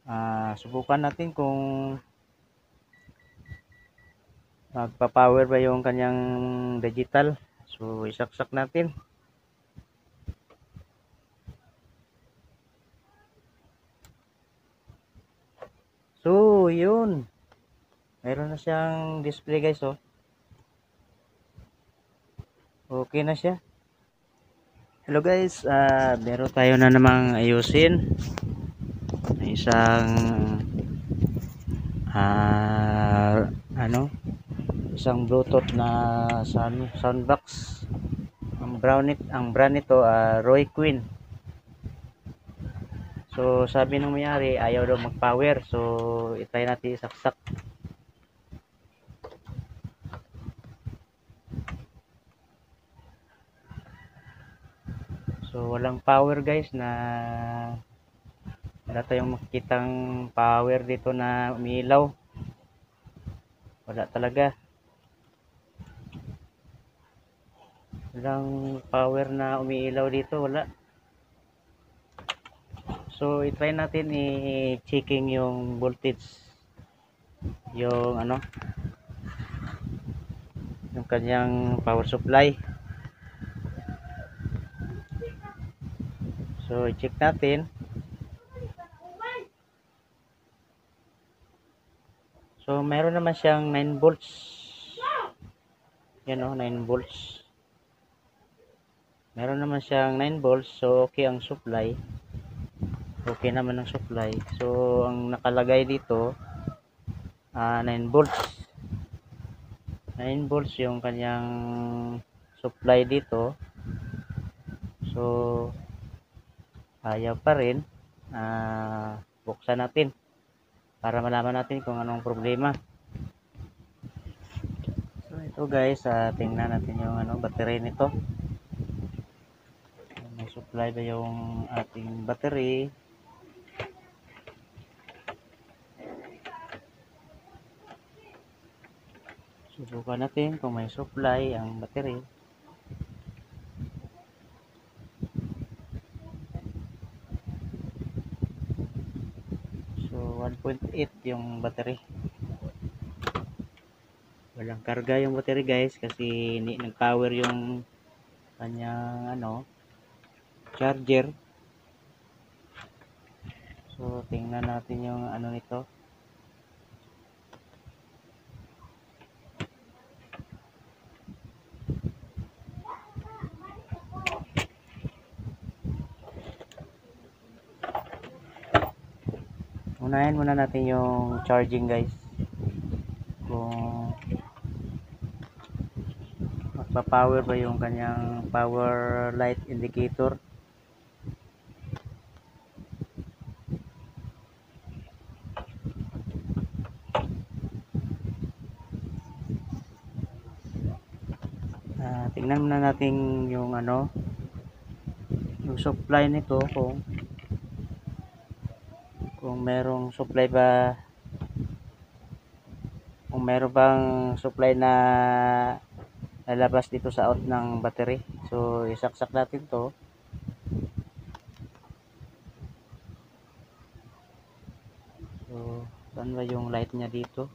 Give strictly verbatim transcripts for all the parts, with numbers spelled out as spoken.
Ah, subukan natin kung magpa-power ba yung kanyang digital. So, isaksak natin. So, yun. Meron na siyang display guys, oh. Okay na siya. Hello guys, ah meron tayo na namang ayusin. Isang ah ano, isang Bluetooth na sound soundbox. Ang brown nit, ang brand nito ah, Roy Queen. So sabi nung may-ari ayaw daw mag-power. So i-try natin isaksak. So walang power guys, na wala tayong makikitang power dito na umiilaw. Wala talaga. Walang power na umiilaw dito, wala. So i-try natin i-checking yung voltage, yung ano, yung kanyang power supply. So i-check natin. So meron naman siyang nine volts. Yan, oh, nine volts. Meron naman siyang nine volts. So okay ang supply. Okay naman ang supply. So ang nakalagay dito uh, nine volts. nine volts yung kanyang supply dito. So ayaw pa rin. Uh, buksan natin para malaman natin kung anong problema. So ito guys, uh, tingnan natin yung ano, battery nito. May supply ba yung ating battery? Subukan natin kung may supply ang battery. So one point eight yung battery. Walang karga yung battery guys kasi hindi nag-power yung kanyang ano, charger. So tingnan natin yung ano nito. Unahin muna natin yung charging guys. Kung magpa-power ba yung kanyang power light indicator. Uh, tingnan muna natin yung ano, yung supply nito, kung kung merong supply ba, kung meron bang supply na lalabas dito sa out ng battery. So isaksak natin to. So saan ba yung light niya dito?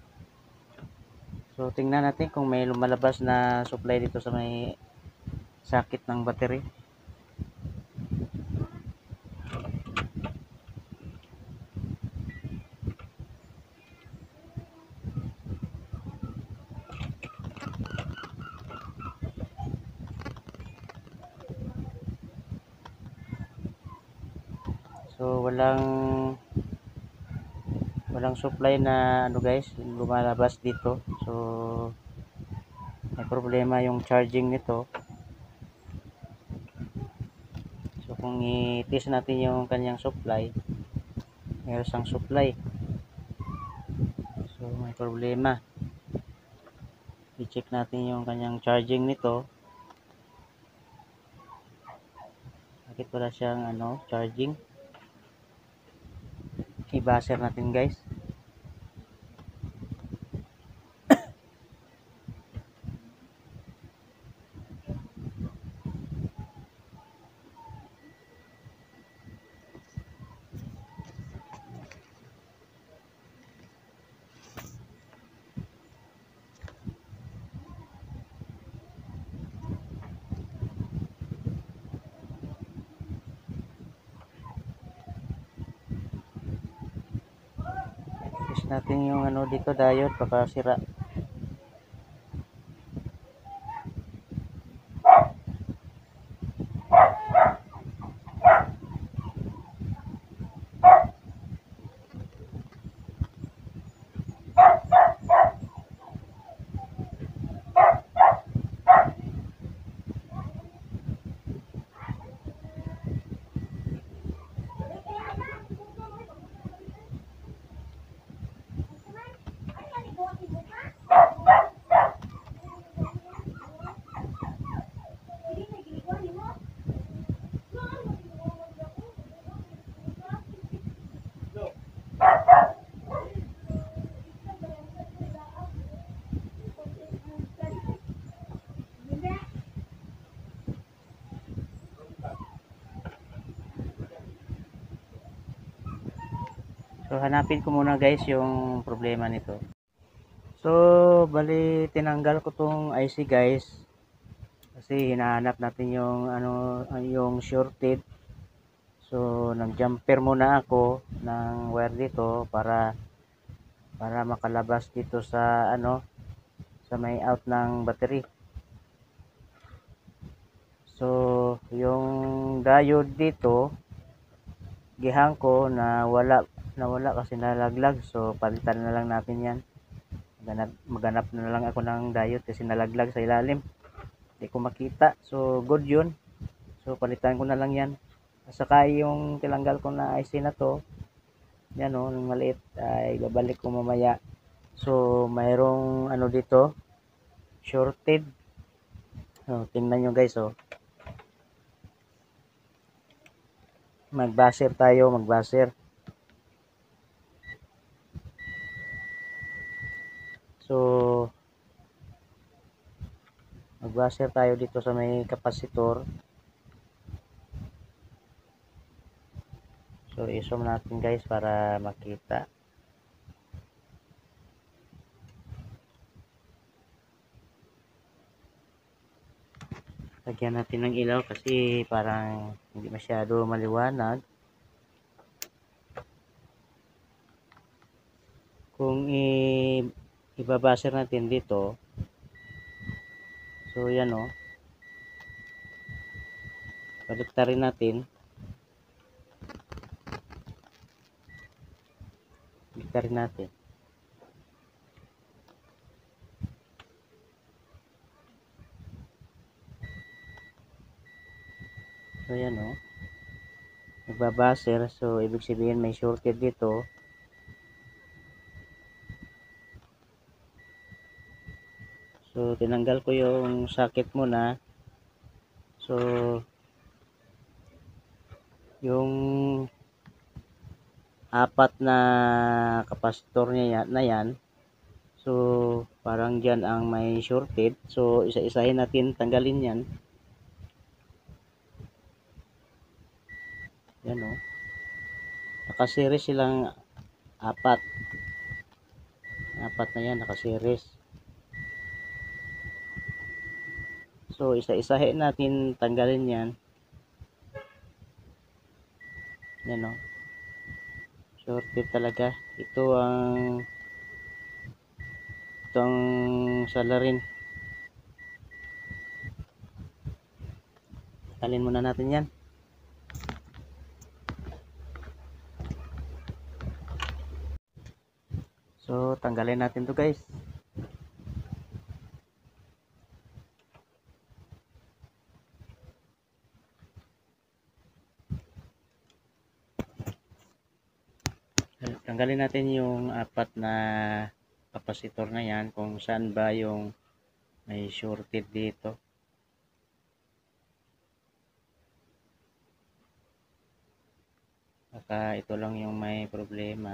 So tingnan natin kung may lumalabas na supply dito sa may sakit ng battery. So walang walang supply na ano guys, lumalabas dito. So may problema yung charging nito. So kung i-test natin yung kanyang supply, mayroon siyang supply. So may problema. I-check natin yung kanyang charging nito. Bakit wala siyang ano, charging? I-buzzer natin guys. natin yung ano dito, diode, baka sira. So hanapin ko muna guys yung problema nito. So bali tinanggal ko tong I C guys, kasi hinahanap natin yung ano yung shorted. So nag jumper muna ako ng wire dito para para makalabas dito sa ano sa may out ng battery. So yung diode dito gihang ko na wala nawala kasi nalaglag, so palitan na lang natin yan. Maganap, maganap na lang ako ng diode kasi nalaglag sa ilalim, hindi ko makita. So good yun, so palitan ko na lang yan. At saka yung tilanggal ko na I C na to, yan o, yung maliit ay babalik ko mamaya. So mayroong ano dito, shorted. So tingnan nyo guys, oh, mag-buzzer tayo, mag-buzzer. So mag-buzzer tayo dito sa may kapasitor. So i-zoom natin guys para makita. Lagyan natin ng ilaw kasi parang hindi masyado maliwanag. Kung i ibabasir natin dito, so yan o, baliktarin natin, baliktarin natin. So yan o, nagbabasir, so ibig sabihin may shorted dito. So tinanggal ko yung socket muna. So yung apat na kapasitor niya na yan, so parang dyan ang may shorted. So isa-isahin natin tanggalin yan. Yan o, nakaseries silang apat apat na yan, nakaseries. So isa-isahin natin tanggalin yan. Yan o, shorted talaga. Ito ang ito ang salarin. Talin muna natin yan. So tanggalin natin to guys. Tanggalin natin yung apat na kapasitor na yan, kung saan ba yung may shorted dito. Baka ito lang yung may problema.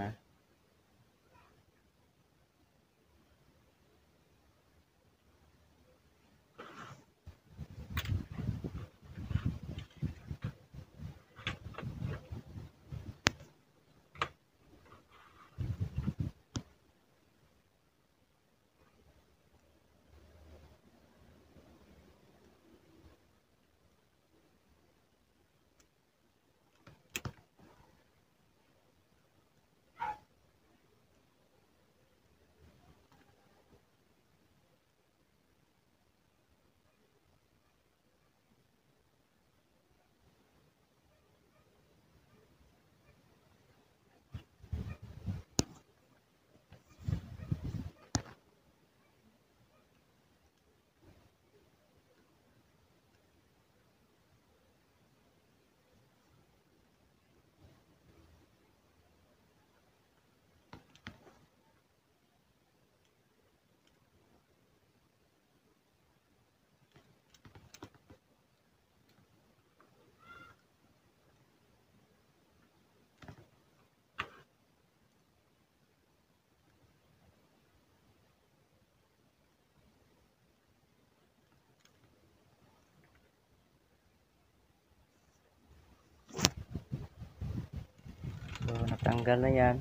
So natanggal na yan.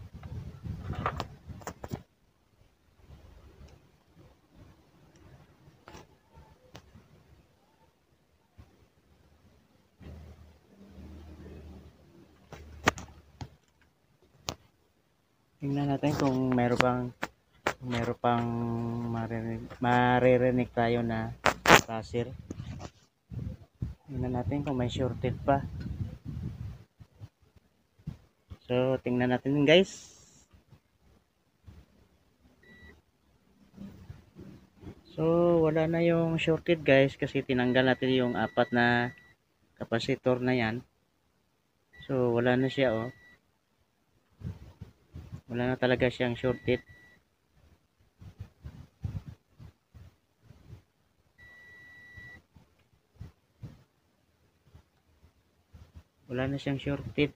Tingnan natin kung meron pang meron pang maririnig, maririnig tayo na buzzer. Tingnan natin kung may shorted pa. So tingnan natin guys. So wala na yung shorted guys kasi tinanggal natin yung apat na capacitor na yan. So wala na siya oh. Wala na talaga siyang shorted. Wala na siyang shorted.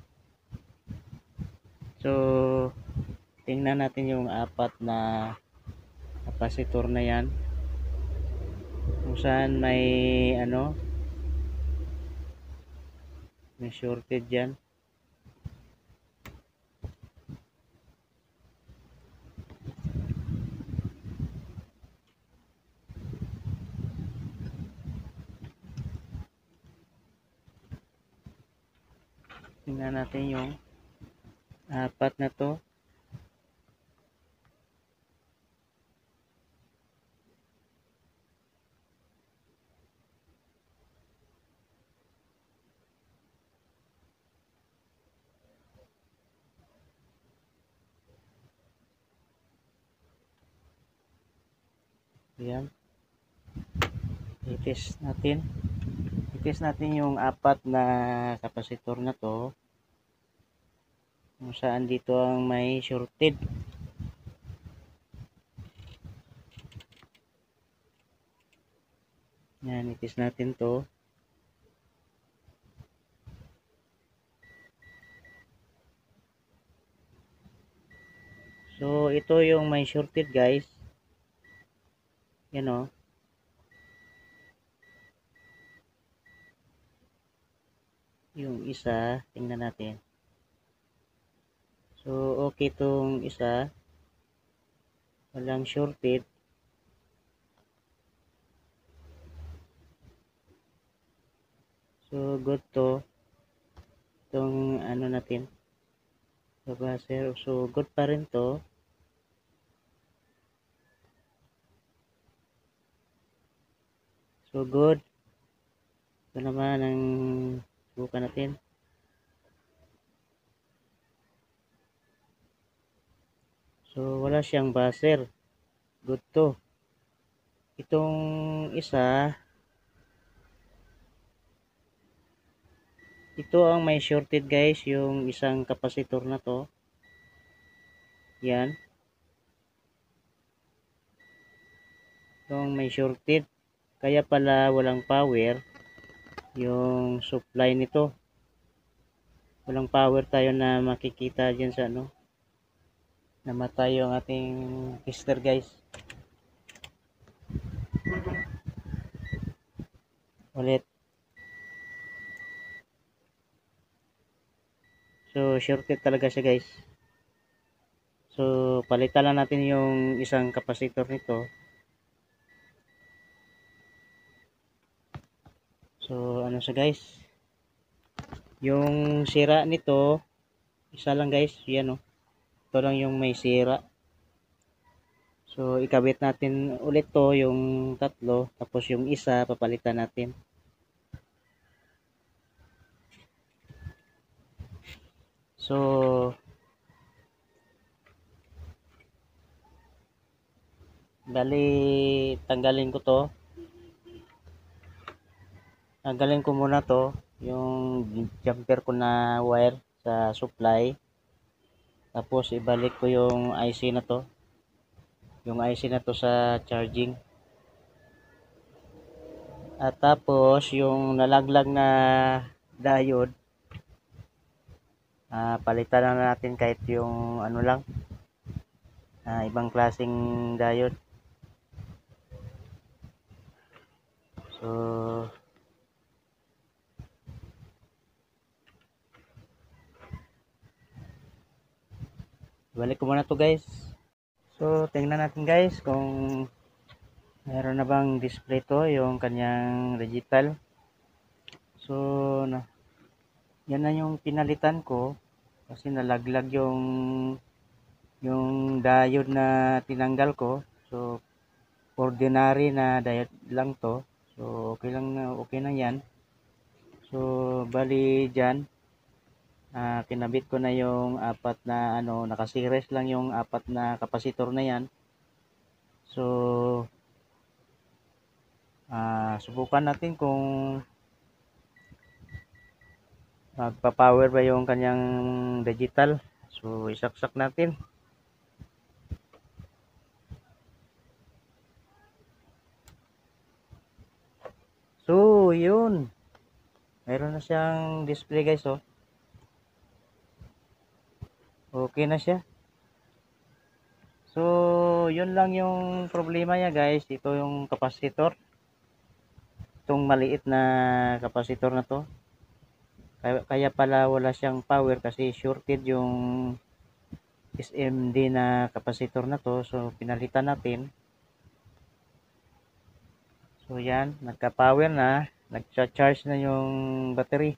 So tingnan natin yung apat na capacitor na yan. Kung saan may ano may shorted dyan. Tingnan natin yung apat na to. Ayan. I-test natin. I-test natin yung apat na capacitor na to. Kung saan dito ang may shorted. Yan, i-test natin to. So, ito yung may shorted guys. Yan o. Yung isa, tingnan natin. So, okay tong isa. Walang shorted. So, good to. Itong ano natin. So, buzzer. So, good pa rin to. So, good. Ito naman ang subukan natin. So, wala siyang buzzer. Good to. Itong isa, ito ang may shorted guys, yung isang capacitor na to. Yan. Itong may shorted. Kaya pala walang power yung supply nito. Walang power tayo na makikita dyan sa ano. Namatay yung ating tester guys. Ulit. So shorted talaga siya guys. So palitan lang natin yung isang capacitor nito. So ano siya guys. Yung sira nito isa lang guys. Yan oh. Ito lang yung may sira. So ikabit natin ulit to yung tatlo. Tapos yung isa papalitan natin. So bali tanggalin ko to. Tanggalin ko muna to yung jumper ko na wire sa supply. Tapos ibalik ko yung I C na to. Yung I C na to sa charging. At tapos yung nalaglag na diode, uh, palitan na natin kahit yung ano lang, uh, ibang klaseng diode. So Balik ko muna to guys. So tingnan natin guys kung meron na bang display to yung kanyang digital. So na, yan na yung pinalitan ko kasi nalaglag yung yung diode na tinanggal ko. So ordinary na diode lang to. So okay lang na, okay na yan. So bali dyan uh, kinabit ko na yung apat na ano, nakasires lang yung apat na kapasitor na yan. So uh, subukan natin kung magpa-power ba yung kanyang digital. So isaksak natin. So yun, meron na siyang display guys. Oh, okay na siya. So yun lang yung problema niya guys. Ito yung kapasitor, itong maliit na kapasitor na to. Kaya, kaya pala wala siyang power kasi shorted yung S M D na kapasitor na to. So pinalitan natin. So yan, nagka-power na, nagcha-charge na yung battery.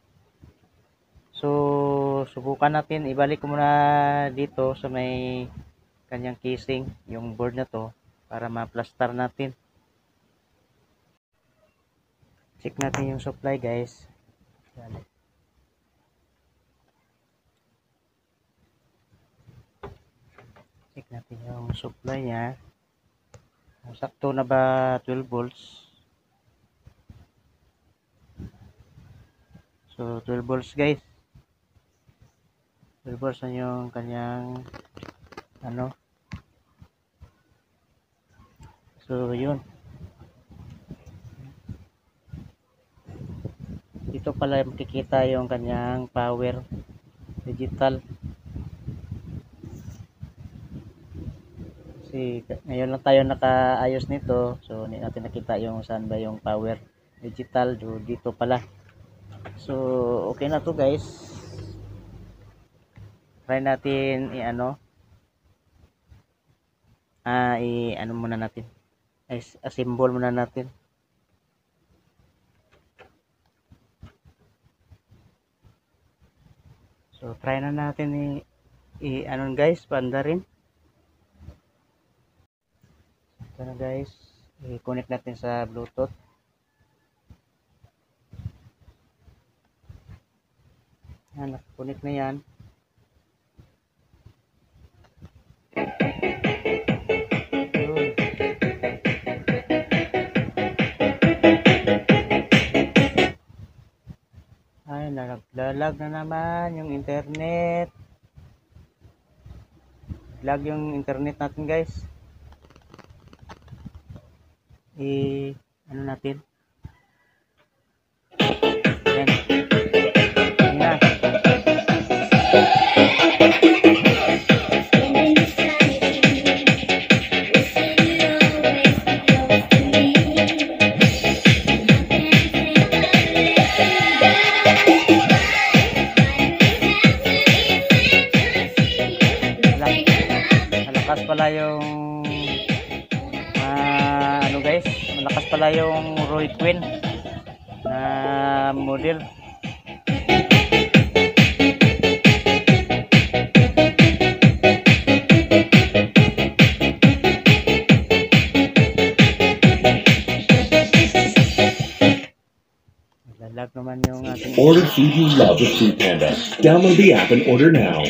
So subukan natin, ibalik ko muna dito sa may kanyang casing yung board na to para ma-plaster natin. Check natin yung supply guys. Check natin yung supply niya. Sakto na ba twelve volts? So twelve volts guys. twelve volts na yung kanyang ano. So yun. Dito pala makikita yung kanyang power digital. Kasi ngayon lang tayo nakaayos nito, so hindi natin nakita yung saan ba yung power digital. So dito pala. So okay na to guys. Try natin i-ano ah i-ano muna natin, assemble muna natin. So try na natin i-ano guys, panda rin. Ito na guys, i-connect natin sa Bluetooth. Yan, connect na yan. Ay, naglalag na naman yung internet. Lag yung internet natin guys. I ano natin, yan. Yan na. Malakas pala yung ano guys, malakas pala yung Roy Queen na model. Lalag naman yung ating order food you love with Food Panda. Download the app and order now.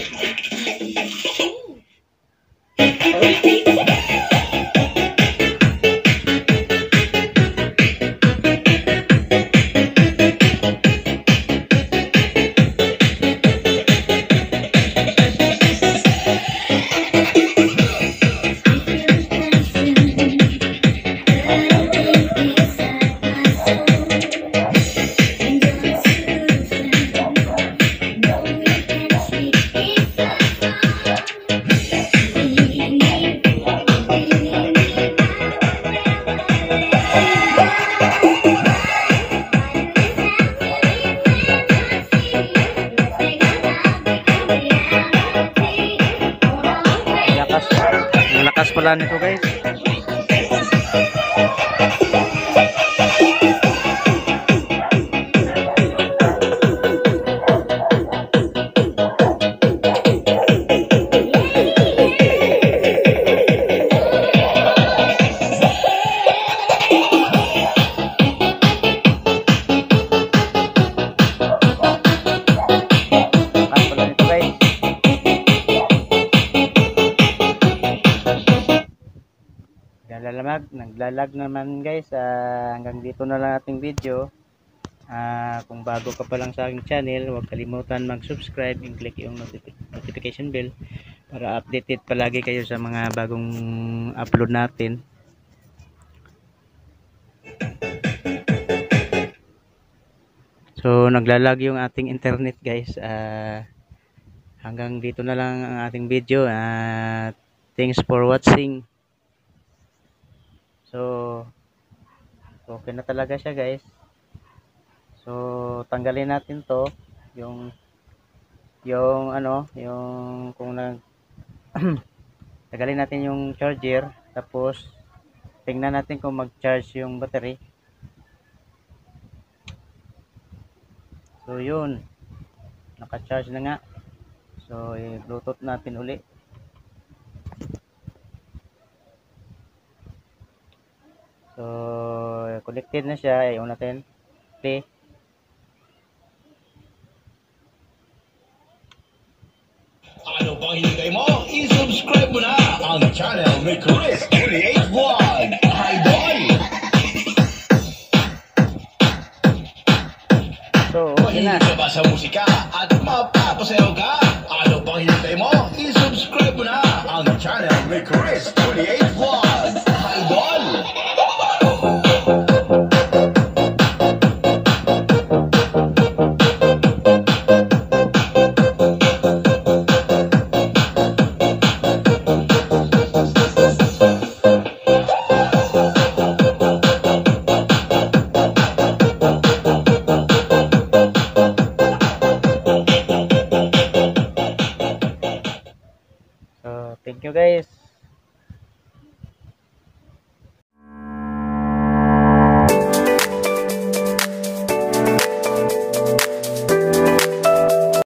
lakas pala nito guys. Naglalag, naglalag naman guys. Uh, hanggang dito na lang ating video. Uh, kung bago ka pa lang sa aking channel, huwag kalimutan mag-subscribe and click yung notif notification bell para updated palagi kayo sa mga bagong upload natin. So naglalag yung ating internet guys. Uh, hanggang dito na lang ang ating video. Uh, thanks for watching. So okay na talaga siya guys. So tanggalin natin to, yung yung ano, yung kung nag tanggalin natin yung charger, tapos tingnan natin kung mag-charge yung battery. So yun, naka-charge na nga. So i-bluetooth natin uli. So connected na siya, i-on natin, play. Ano bang hinintay mo? I-subscribe mo na ang channel ni Chris twenty-eight Vlog Idol. So okay na. Mahilig ka ba sa musika at mapapasayaw ka? Ano bang hinintay mo? I-subscribe mo na ang channel ni Chris twenty-eight Vlog Idol. So thank you guys.